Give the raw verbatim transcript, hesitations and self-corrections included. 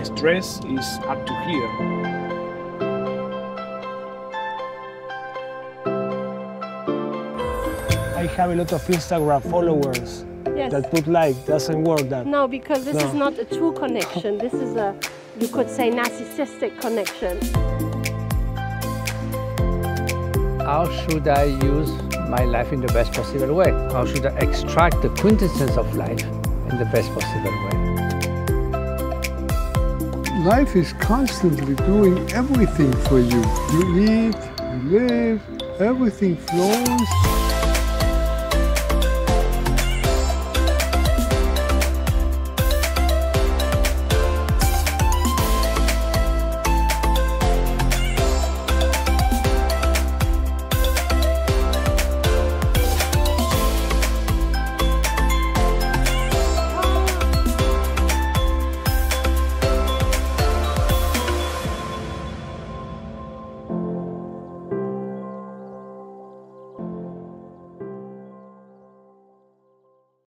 stress is up to here. I have a lot of Instagram followers Yes. that put like, doesn't work that. No, because this No. is not a true connection. This is a, you could say, narcissistic connection. How should I use my life in the best possible way? How should I extract the quintessence of life in the best possible way? Life is constantly doing everything for you. You eat, you live, everything flows.